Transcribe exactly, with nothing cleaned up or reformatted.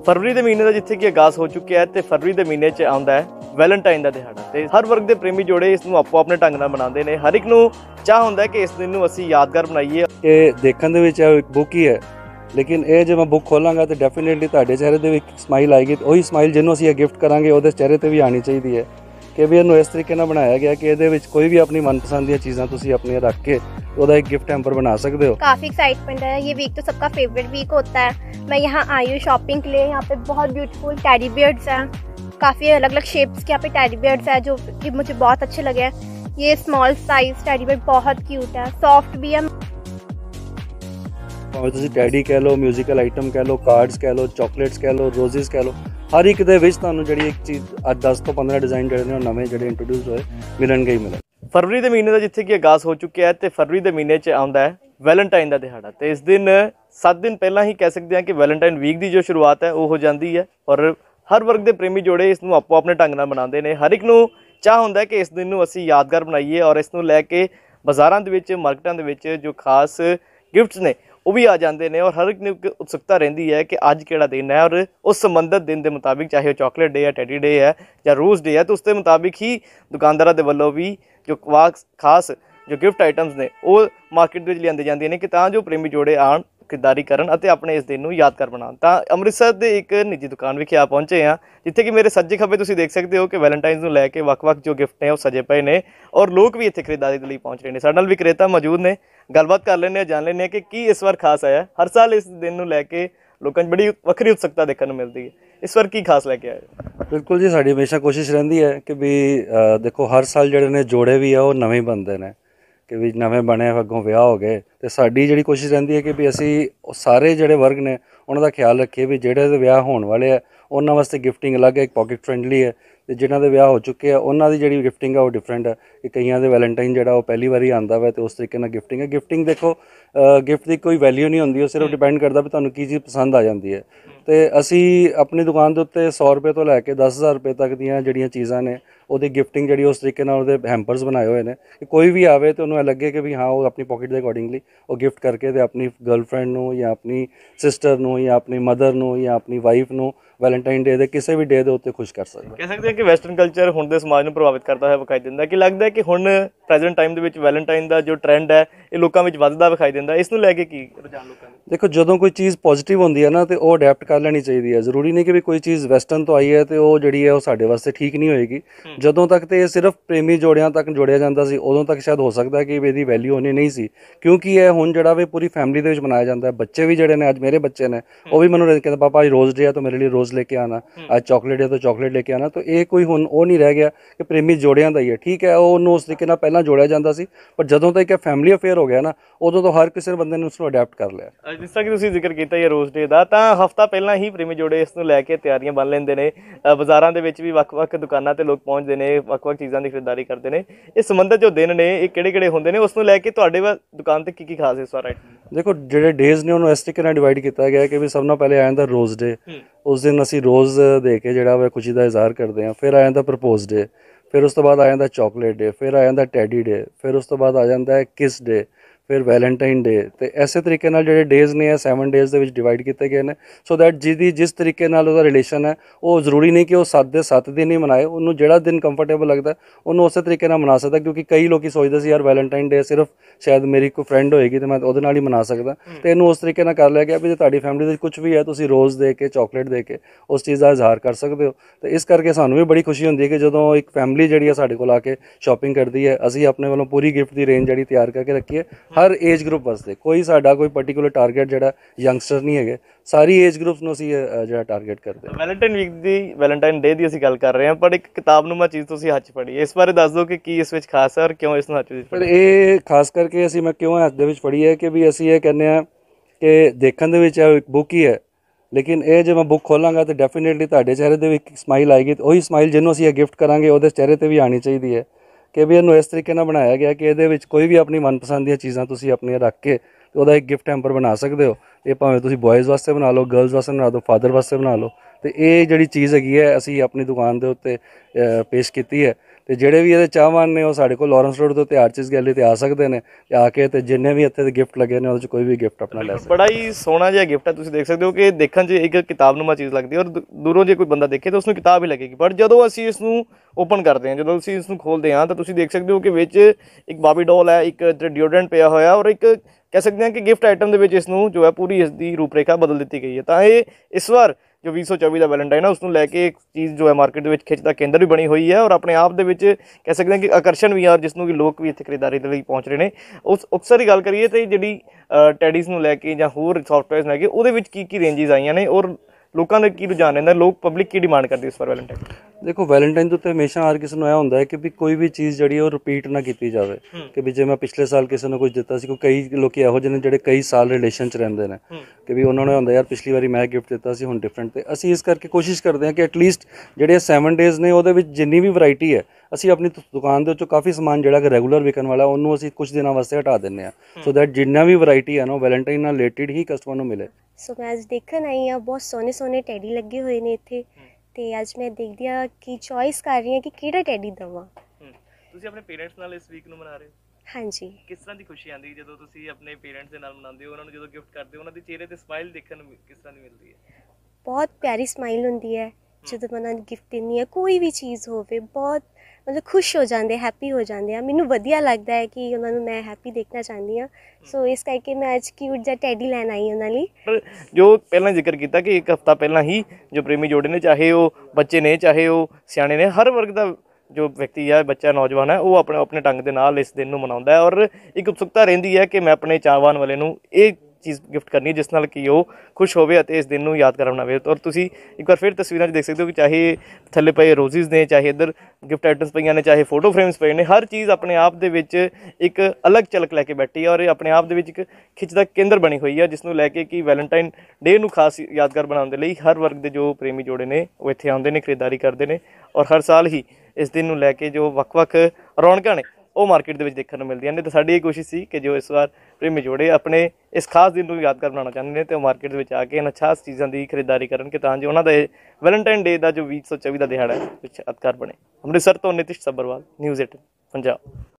फरवरी के महीने का जिथे कि आगाज़ हो चुका है तो फरवरी के महीने च आउंदा है वैलेंटाइन का दिहाड़ा। तो हर वर्ग के प्रेमी जोड़े इसनूं आपो अपने ढंग नाल मनाते हैं। हर एक नूं चाह हुंदा है कि इस दिन नूं असीं यादगार बनाईए। ये देखने दे विच एक बुक ही है, लेकिन ये जो मैं बुक खोलांगा तो डेफिनेटली तुहाडे चेहरे ते भी स्माइल आएगी। वही स्माइल जिन्हों असीं गिफ्ट करांगे उहदे चेहरे ते भी आनी चाहिए है कि भी इन्हूं इस तरीके नाल बनाया गया कि इहदे विच कोई भी अपनी मनपसंद दी चीज़ां तुसीं अपनी रख के ਉਹਦਾ एक गिफ्ट हैम्पर बना सकते हो। काफ़ी एक्साइटमेंट है, ये वीक तो सबका फेवरेट वीक होता है। मैं यहाँ आई हूँ शॉपिंग के लिए। यहाँ पे बहुत ब्यूटीफुल टेडी बियर्स हैं, काफ़ी अलग अलग शेप्स के यहाँ पे टेडी बियर्स हैं जो कि मुझे बहुत अच्छे लगे हैं। ये स्मॉल साइज टेडी बियर बहुत क्यूट है, सॉफ्ट भी है। भावें तुसीं टैडी कह लो, म्यूजिकल आइटम कह लो, कार्ड्स कह लो, चॉकलेट्स कह लो, रोजेस कह लो, हर एक दे विच तुहानूं जिहड़ी एक चीज़ अज दस तो पंद्रह डिज़ाइन जिहड़े ने नवे जिहड़े इंट्रोड्यूस होए मिलणगे ही मिलण। फरवरी के महीने का जिथे कि आगाज़ हो चुका है तो फरवरी के महीने च आउंदा है वैलेंटाइन का दिहाड़ा। तो इस दिन सात दिन पहला ही कह सकते हैं कि वैलेंटाइन वीक की जो शुरुआत है वो हो जाती है और हर वर्ग के प्रेमी जोड़े इसनूं आपो अपने ढंग नाल मनाते हैं। हर एक नूं चाह हुंदा है कि इस दिन नूं असीं यादगार बनाईए और इसनूं लैके बाज़ारां दे विच मार्केटां दे विच जो खास गिफ्ट्स ने वो भी आ जाते हैं और हर एक नूं उत्सुकता रहिंदी है कि अज किहड़ा दिन है और उस संबंधित दिन के मुताबिक चाहे चॉकलेट डे है, टैडी डे है या रोज़ डे है, तो उसके मुताबिक ही दुकानदारां दे वल्लों भी जो खास जो गिफ्ट आइटम्स ने वो मार्केट में लिया जाती ने कि तां जो प्रेमी जोड़े आन खरीदारी करन अते अपने इस दिन नूं यादगार बनाउण। तां अमृतसर के एक निजी दुकान विखे आ पहुंचे हैं जिथे कि मेरे सज्जे खब्बे तुसीं देख सकते हो कि वैलेंटाइन्स नूं लैके वख-वख जो गिफ्ट ने वो सजे पे ने और लोग भी इत्थे खरीदारी के लिए पहुंच रहे हैं। साडे नाल विक्रेता मौजूद ने, गलबात कर लैंदे जान लैंदे कि की इस बार खास आया। हर साल इस दिन नूं लैके लोकां 'च बड़ी वखरी उत्सुकता देखने को मिलती है, इस बार की खास लैके आए? बिल्कुल जी, साड़ी हमेशा कोशिश रहिंदी है कि भी देखो हर साल जिहड़े ने जोड़े भी आ वो नवे बनते हैं कि भी नवे बने अगों विआह हो गए तो साडी जिहड़ी कोशिश रहिंदी है कि भी असी सारे जिहड़े वर्ग ने उन्हां दा ख्याल रखिए भी जिहड़े दे विआह होने वाले है उन्हां वास्ते गिफ्टिंग अलग है, एक पॉकेट फ्रेंडली है, तो जिन्हां दे विआह हो चुके हैं उन्हां दी जिहड़ी गिफ्टिंग है वो डिफरेंट है कि कईयां दे वैलेंटाइन जिहड़ा वो पहली बारी आंदा वा तो उस तरीके नाल गिफ्टिंग है। गिफ्टिंग देखो गिफ्ट की कोई वैल्यू नहीं होंदी, वो सिर्फ डिपेंड करता भी तुहानूं की चीज़ पसंद आ जाती है। तो असी अपनी दुकान के उत्ते सौ रुपये तो लैके दस हज़ार रुपये तक दीयां जिहड़ियां चीज़ां ने ਉਹਦੀ गिफ्टिंग जी उस तरीके नाल ਉਹਦੇ हैम्पर्स बनाए हुए हैं कि कोई भी आवे तो उन्हें लगे कि भी हाँ वो अपनी पॉकेट के अकॉर्डिंगली वो गिफ्ट करके तो अपनी गर्लफ्रेंड नूं या अपनी सिस्टर नूं या अपनी मदर नूं या अपनी वाइफ नूं वैलेंटाइन डे के किसी भी डे के उत्ते खुश कर सकते। कह सकते हैं कि वैसटर्न कल्चर हुण दे समाज नूं प्रभावित करता हुआ विखाई दिंदा कि लगता है कि हुण प्रेजेंट टाइम दे विच वैलेंटाइन का जो ट्रेंड है ये लोकां विच वधदा विखाई दिंदा। इस नूं लैके की रुझान लोकां दा? देखो जदों कोई चीज़ पॉजिटिव होंदी है ना तो वो अडैप्ट कर लेनी चाहिए है। जरूरी नहीं कि भी कोई चीज़ वैसटर्न तो आई है तो वो जिहड़ी है वो साडे वास्ते ठीक नहीं होएगी। जदों तक तो सिर्फ प्रेमी जोड़ियां तक जोड़िया जाता सी उदों तक शायद हो सकता है कि इसकी वैल्यू होनी नहीं सी, क्योंकि यह हुण जिहड़ा वी पूरी फैमिली दे विच मनाया जाता है। बच्चे भी जिहड़े ने अज मेरे बच्चे ने वो भी मैनूं कहते पापा अज रोज़ डे है तो मेरे लिए रोज़ लेके आना, अज चॉकलेट है तो चॉकलेट लेके आना। तो ये कोई हुण वो नहीं रह गया कि प्रेमी जोड़ियां दा ही है, ठीक है वो उस तरीके नाल पहलां जोड़िया जाता सी, पर जदों तक एक फैमिली अफेयर हो गया ना उदों तो हर किसी बंदे ने उसनूं अडैप्ट कर लिया। जिस तरह कि तुसीं जिक्र किया ये रोज़ डे का, तो हफ्ता पहलां ही प्रेमी जोड़े इस नूं लैके तैयारियां बन लैंदे ने। बाज़ारां दे विच भी वख-वख दुकानां ते लोग पहुंचदे ने, वख-वख चीज़ां दी खरीदारी करते हैं। ये संबंधित जो दिन ने ये किहड़े-किहड़े हुंदे ने उस नूं लैके तुहाडे दुकान ते की की खास इस बार आइटम? देखो जिहड़े डेज ने उन्होंने इस तरीके नाल डिवाइड किया गया कि भी सब नाल पहले आ जांदा रोज़ डे, उस दिन असी रोज़ दे के जिहड़ा वा खुशी का इजहार करते हैं। फिर आ जांदा प्रपोज डे, फिर उस तो बाद आ जांदा चॉकलेट डे, फिर आ जांदा टैडी डे, फिर उस तो बाद आ जांदा किस डे, फिर वैलेंटाइन डे। तो इस तरीके नाल जिहड़े डेज ने सैवन डेज दे विच डिवाइड किए गए हैं सो दैट जिहदी जिस तरीके नाल उहदा रिलेशन है वो जरूरी नहीं कि वो सत्त दे सत्त दिन ही मनाए, उन्होंने जिहड़ा दिन कंफर्टेबल लगता है उन्होंने उस तरीके नाल मना सकता। क्योंकि कई लोग सोचते सी यार वैलेंटाइन डे सिर्फ शायद मेरी कोई फ्रेंड होएगी तो मैं उहदे नाल ही मना सकदा, तो इन्हूं उस तरीके नाल कर लिया गया भी जे तुहाडी फैमिली दे कुछ भी है तुसीं रोज़ दे के चॉकलेट दे के उस चीज़ का इजहार कर सकते हो। तो इस करके सानूं भी बड़ी खुशी होंदी है कि जदों एक फैमिली जिहड़ी है साडे कोल आके शॉपिंग करती है, असीं अपने वालों पूरी गिफ्ट की रेंज जिहड़ी तैयार करके रखी है हर एज ग्रुप वास्ते। कोई साडा कोई पर्टिकुलर टारगेट जिहड़ा यंगस्टर नहीं है, सारी एज ग्रुप्स नूं असीं जिहड़ा टारगेट करते हैं। वैलेंटाइन वीक दी वैलेंटाइन डे की असीं गल कर रहे हैं, पर एक किताबनुमा चीज़ तुसीं हत्थ 'च फड़ी, इस बारे दस दो कि की इस विच खास है और क्यों इस नूं हत्थ 'ਚ पर ये खास करके असीं मैं क्यों हत्थ दे विच फड़ी है कि भी असीं ये कहने आ कि देखण दे विच एक बुक ही है, लेकिन ये जो मैं बुक खोलांगा तो डेफिनेटली तुहाडे चेहरे ते भी एक स्माइल आएगी। तो वही स्माइल जिन्हों असीं गिफ्ट करांगे उहदे चेहरे ते भी आनी चाहिए है कि भी इन्हूं इस तरीके नाल बनाया गया कि इहदे विच कोई भी अपनी मनपसंद दी चीज़ां तुसीं अपनी रख के ਉਹਦਾ एक गिफ्ट हैम्पर बना सकते हो। ये भावें तुसीं बॉयज़ वास्ते बना लो, गर्ल्स वास्ते बना दो, फादर वास्ते बना लो। तो ये जिहड़ी चीज़ हैगी है असीं अपनी दुकान के उत्ते पेश की है ਤੇ ਜਿਹੜੇ ਵੀ ਇਹਦੇ ਚਾਹਵਾਨ ਨੇ ਉਹ ਸਾਡੇ ਕੋਲ ਲਾਰੈਂਸ ਰੋਡ ਦੇ ਉੱਤੇ ਆਰਚਿਸ ਗੈਲਰੀ ਤੇ ਆ ਸਕਦੇ ਨੇ ਤੇ ਆ ਕੇ ਤੇ ਜਿੰਨੇ ਵੀ ਇੱਥੇ ਦੇ ਗਿਫਟ ਲੱਗੇ ਨੇ ਉਹਦੇ ਚ ਕੋਈ ਵੀ ਗਿਫਟ ਆਪਣਾ ਲੈ ਸਕਦਾ। ਬੜਾ ਹੀ ਸੋਹਣਾ ਜਿਹਾ ਗਿਫਟ ਹੈ, ਤੁਸੀਂ ਦੇਖ ਸਕਦੇ ਹੋ ਕਿ ਦੇਖਣ 'ਚ ਇੱਕ ਕਿਤਾਬਨੁਮਾ ਚੀਜ਼ ਲੱਗਦੀ ਹੈ ਔਰ ਦੂਰੋਂ ਜੇ ਕੋਈ ਬੰਦਾ ਦੇਖੇ ਤਾਂ ਉਸਨੂੰ ਕਿਤਾਬ ਹੀ ਲੱਗੇਗੀ, ਪਰ ਜਦੋਂ ਅਸੀਂ ਇਸ ਨੂੰ ਓਪਨ ਕਰਦੇ ਹਾਂ, ਜਦੋਂ ਅਸੀਂ ਇਸ ਨੂੰ ਖੋਲ੍ਹਦੇ ਹਾਂ ਤਾਂ ਤੁਸੀਂ ਦੇਖ ਸਕਦੇ ਹੋ ਕਿ ਵਿੱਚ ਇੱਕ ਬਾਬੀ ਡੋਲ ਹੈ, ਇੱਕ ਡਿਓਡਰੈਂਟ ਪਿਆ ਹੋਇਆ ਔਰ ਇੱਕ ਕਹਿ ਸਕਦੇ ਹਾਂ ਕਿ ਗਿਫਟ ਆਈਟਮ ਦੇ ਵਿੱਚ ਇਸ ਨੂੰ ਜੋ ਹੈ ਪੂਰੀ ਇਸ ਦੀ ਰੂਪਰੇਖਾ ਬਦਲ ਦਿੱਤੀ ਗਈ ਹੈ। ਤਾਂ ਇਹ ਇਸ ਵਾਰ ਜੋ ਵੀਹ ਸੌ ਚੌਵੀ ਦਾ ਵੈਲੈਂਟਾਈਨ ਹੈ ਉਸ ਨੂੰ ਲੈ ਕੇ ਇੱਕ ਚੀਜ਼ ਜੋ ਹੈ ਮਾਰਕੀਟ ਦੇ ਵਿੱਚ ਖਿੱਚ ਦਾ ਕੇਂਦਰ ਵੀ ਬਣੀ ਹੋਈ ਹੈ ਔਰ ਆਪਣੇ ਆਪ ਦੇ ਵਿੱਚ ਕਹਿ ਸਕਦੇ ਹਾਂ ਕਿ ਆਕਰਸ਼ਣ ਵੀ ਆ, ਜਿਸ ਨੂੰ ਕਿ ਲੋਕ ਵੀ ਇੱਥੇ ਖਰੀਦਦਾਰੀ ਦੇ ਲਈ ਪਹੁੰਚ ਰਹੇ ਨੇ। ਉਸ ਅਕਸਰ ਦੀ ਗੱਲ ਕਰੀਏ ਤਾਂ ਜਿਹੜੀ ਟੈਡੀਜ਼ ਨੂੰ ਲੈ ਕੇ ਜਾਂ ਹੋਰ ਸੌਫਟਵੇਅਰਸ ਲੈ ਕੇ ਉਹਦੇ ਵਿੱਚ ਕੀ ਕੀ ਰੇਂਜਿਸ ਆਈਆਂ ਨੇ ਔਰ ਲੋਕਾਂ ਦਾ ਕੀ ਰੁਝਾਨ ਰਹਿੰਦਾ, ਲੋਕ ਪਬਲਿਕ ਕੀ ਡਿਮਾਂਡ ਕਰਦੀ ਇਸ ਵਾਰ ਵੈਲੈਂਟਾਈਨ? ਦੇਖੋ ਵੈਲੈਂਟਾਈਨ ਦੇ ਉੱਤੇ ਹਮੇਸ਼ਾ ਹਰ ਕਿਸੇ ਨੂੰ ਇਹ ਹੁੰਦਾ ਹੈ ਕਿ ਵੀ ਕੋਈ ਵੀ ਚੀਜ਼ ਜਿਹੜੀ ਉਹ ਰਿਪੀਟ ਨਾ ਕੀਤੀ ਜਾਵੇ, ਕਿ ਵੀ ਜੇ ਮੈਂ ਪਿਛਲੇ ਸਾਲ ਕਿਸੇ ਨੂੰ ਕੁਝ ਦਿੱਤਾ ਸੀ, ਕੋਈ ਕਈ ਲੋਕੀ ਇਹੋ ਜਿਹੇ ਨੇ ਜਿਹੜੇ ਕਈ ਸਾਲ ਰਿਲੇਸ਼ਨ 'ਚ ਰਹਿੰਦੇ ਨੇ ਕਿ ਵੀ ਉਹਨਾਂ ਨੂੰ ਹੁੰਦਾ ਯਾਰ ਪਿਛਲੀ ਵਾਰੀ ਮੈਂ ਗਿਫਟ ਦਿੱਤਾ ਸੀ ਹੁਣ ਡਿਫਰੈਂਟ, ਤੇ ਅਸੀਂ ਇਸ ਕਰਕੇ ਕੋਸ਼ਿਸ਼ ਕਰਦੇ ਹਾਂ ਕਿ ਐਟਲੀਸਟ ਜਿਹੜੇ ਸੈਵਨ ਡੇਜ਼ ਨੇ ਉਹਦੇ ਵਿੱਚ ਜਿੰਨੀ ਵੀ ਵੈਰਾਈਟੀ ਹੈ ਅਸੀਂ ਆਪਣੀ ਦੁਕਾਨ ਦੇ ਵਿੱਚੋਂ ਕਾਫੀ ਸਮਾਨ ਜਿਹੜਾ ਕਿ ਰੈਗੂਲਰ ਵਿਕਣ ਵਾਲਾ ਉਹਨੂੰ ਅਸੀਂ ਕੁਝ ਦਿਨਾਂ ਵਾਸਤੇ ਹਟਾ ਦਿੰਦੇ ਹਾਂ, ਸੋ ਦੈਟ ਜਿੰਨਾ ਵੀ ਵੈਰਾਈਟੀ ਹੈ ਨਾ ਵੈਲੈਂਟਾਈਨ ਨਾਲ ਰਿਲੇਟਿਡ ਹੀ ਕਸਟਮਰ ਨੂੰ ਮਿਲੇ। ਸੋ ਮੈਂ ਅੱਜ ਦੇਖਣ ਆਈ ਹਾਂ, ਬਹੁਤ ਸੋਹਣੇ ਸੋਹਣੇ ਟੈਡੀ ਲੱਗੇ ਹੋਏ ਨੇ ਇੱਥੇ, ਤੇ ਅੱਜ ਮੈਂ ਦੇਖਦੀ ਹਾਂ ਕਿ ਚੋਇਸ ਕਰ ਰਹੀ ਹਾਂ ਕਿ ਕਿਹੜਾ ਟੈਡੀ ਦਵਾਂ। ਤੁਸੀਂ ਆਪਣੇ ਪੇਰੈਂਟਸ ਨਾਲ ਇਸ ਵੀਕ ਨੂੰ ਮਨਾ ਰਹੇ ਹੋ? ਹਾਂਜੀ। ਕਿਸ ਤਰ੍ਹਾਂ ਦੀ ਖੁਸ਼ੀ ਆਉਂਦੀ ਜਦੋਂ ਤੁਸੀਂ ਆਪਣੇ ਪੇਰੈਂਟਸ ਦੇ ਨਾਲ ਮਨਾਉਂਦੇ ਹੋ, ਉਹਨਾਂ ਨੂੰ ਜਦੋਂ ਗਿਫਟ ਕਰਦੇ ਹੋ, ਉਹਨਾਂ ਦੇ ਚਿਹਰੇ ਤੇ ਸਮਾਈਲ ਦੇਖਣ ਨੂੰ ਕਿਸ ਤਰ੍ਹਾਂ ਦੀ ਮਿਲਦੀ ਹੈ? ਬਹੁਤ ਪਿਆਰੀ ਸਮਾਈਲ ਹੁੰਦੀ ਹੈ ਜਦੋਂ ਮੈਂ ਉਹਨਾਂ ਨੂੰ ਗਿਫਟ ਦਿੰਦੀ ਹਾਂ, ਕੋਈ ਵੀ ਚੀਜ਼ ਹੋਵੇ ਬਹੁਤ ਮਤਲਬ ਖੁਸ਼ ਹੋ ਜਾਂਦੇ, ਹੈਪੀ ਹੋ ਜਾਂਦੇ ਆ। ਮੈਨੂੰ ਵਧੀਆ ਲੱਗਦਾ ਹੈ ਕਿ ਉਹਨਾਂ ਨੂੰ ਮੈਂ ਹੈਪੀ ਦੇਖਣਾ ਚਾਹੁੰਦੀ ਹਾਂ, ਸੋ ਇਸ ਕਰਕੇ ਮੈਂ ਅੱਜ ਕਿਊਟ ਜਿਹਾ ਟੈਡੀ ਲੈਣ ਆਈ ਉਹਨਾਂ ਲਈ। ਪਰ ਜੋ ਪਹਿਲਾਂ ਜ਼ਿਕਰ ਕੀਤਾ ਕਿ ਇੱਕ ਹਫ਼ਤਾ ਪਹਿਲਾਂ ਹੀ ਜੋ ਪ੍ਰੇਮੀ ਜੋੜੇ ਨੇ, ਚਾਹੇ ਉਹ ਬੱਚੇ ਨੇ ਚਾਹੇ ਉਹ ਸਿਆਣੇ ਨੇ, ਹਰ ਵਰਗ ਦਾ ਜੋ ਵਿਅਕਤੀ ਹੈ, ਬੱਚਾ ਨੌਜਵਾਨ ਹੈ, ਉਹ ਆਪਣੇ ਆਪਣੇ ਢੰਗ ਦੇ ਨਾਲ ਇਸ ਦਿਨ ਨੂੰ ਮਨਾਉਂਦਾ ਹੈ ਔਰ ਇੱਕ ਉਤਸੁਕਤਾ ਰਹਿੰਦੀ ਹੈ ਕਿ ਮੈਂ ਆਪਣੇ ਚਾਹਵਾਨ ਵਾਲੇ ਨੂੰ ਇਹ ਚੀਜ਼ ਗਿਫਟ ਕਰਨੀ ਜਿਸ ਨਾਲ ਕਿ ਉਹ ਖੁਸ਼ ਹੋਵੇ ਅਤੇ ਇਸ ਦਿਨ ਨੂੰ ਯਾਦਗਾਰ ਬਣਾਵੇ। ਔਰ ਤੁਸੀਂ ਇੱਕ ਵਾਰ ਫਿਰ ਤਸਵੀਰਾਂ 'ਚ ਦੇਖ ਸਕਦੇ ਹੋ ਕਿ ਚਾਹੇ ਥੱਲੇ ਪਏ ਰੋਜ਼ਿਸ ਨੇ, ਚਾਹੇ ਇੱਧਰ ਗਿਫਟ ਆਈਟਮਸ ਪਈਆਂ ਨੇ, ਚਾਹੇ ਫੋਟੋ ਫਰੇਮਸ ਪਏ ਨੇ, ਹਰ ਚੀਜ਼ ਆਪਣੇ ਆਪ ਦੇ ਵਿੱਚ ਇੱਕ ਅਲੱਗ ਝਲਕ ਲੈ ਕੇ ਬੈਠੀ ਹੈ ਔਰ ਇਹ ਆਪਣੇ ਆਪ ਦੇ ਵਿੱਚ ਇੱਕ ਖਿੱਚ ਦਾ ਕੇਂਦਰ ਬਣੀ ਹੋਈ ਹੈ, ਜਿਸ ਨੂੰ ਲੈ ਕੇ ਕਿ ਵੈਲੈਂਟਾਈਨ ਡੇ ਨੂੰ ਖਾਸ ਯਾਦਗਾਰ ਬਣਾਉਣ ਦੇ ਲਈ ਹਰ ਵਰਗ ਦੇ ਜੋ ਪ੍ਰੇਮੀ ਜੋੜੇ ਨੇ ਉਹ ਇੱਥੇ ਆਉਂਦੇ ਨੇ, ਖਰੀਦਦਾਰੀ ਕਰਦੇ ਨੇ ਔਰ ਹਰ ਸਾਲ ਹੀ ਇਸ ਦਿਨ ਨੂੰ ਲੈ ਕੇ ਜੋ ਵੱਖ-ਵੱਖ ਰੌਣਕਾਂ ਨੇ ਉਹ ਮਾਰਕੀਟ ਦੇ ਵਿੱਚ ਦੇਖਣ ਨੂੰ ਮਿਲਦੀਆਂ ਨੇ। ਤਾਂ ਸਾਡੀ ਇਹ ਕੋਸ਼ਿਸ਼ ਸੀ ਕਿ ਜੋ ਇਸ ਵਾਰ ਪ੍ਰੇਮੀ ਜੋੜੇ ਆਪਣੇ ਇਸ ਖਾਸ ਦਿਨ ਨੂੰ ਯਾਦਗਾਰ ਬਣਾਉਣਾ ਚਾਹੁੰਦੇ ਨੇ ਤੇ ਉਹ ਮਾਰਕੀਟ ਦੇ ਵਿੱਚ ਆ ਕੇ ਇਹਨਾਂ ਖਾਸ ਚੀਜ਼ਾਂ ਦੀ ਖਰੀਦਦਾਰੀ ਕਰਨ ਕਿ ਤਾਂ ਜੋ ਉਹਨਾਂ ਦਾ ਇਹ ਵੈਲੈਂਟਾਈਨ ਡੇ ਦਾ ਜੋ ਵੀਹ ਸੌ ਚੌਵੀ ਦਾ ਦਿਹਾੜਾ ਹੈ ਵਿੱਚ ਯਾਦਗਾਰ ਬਣੇ। ਅੰਮ੍ਰਿਤਸਰ ਤੋਂ ਨਿਤਿਸ਼ ਸੱਬਰਵਾਲ, ਨਿਊਜ਼ ਏਟੀਨ ਪੰਜਾਬ।